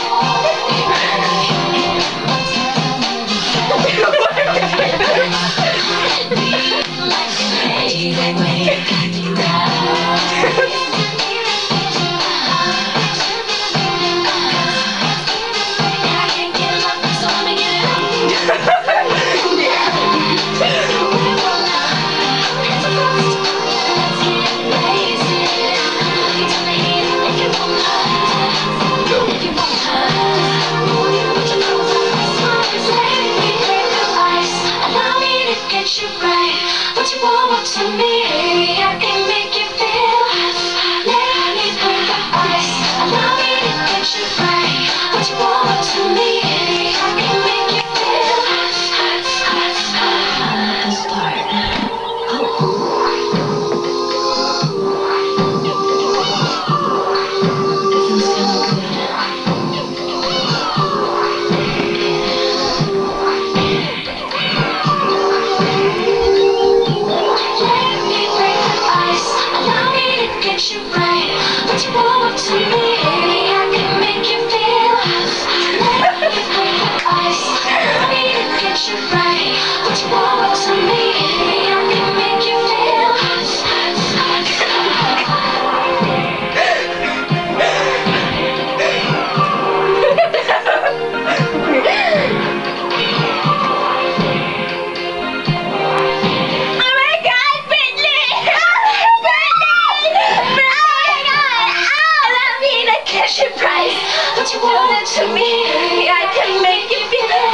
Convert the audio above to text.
What you want to me, I can make you feel. Let me break the ice. Allow me to get you right. What you want to me, I can make you feel. Let's start. It feels kind of good. Get you right. What you want to me, I can make you feel. Let me break the ice. I need to get you right. What you want to me, I can make you feel. What you wanted to me, I can make you feel.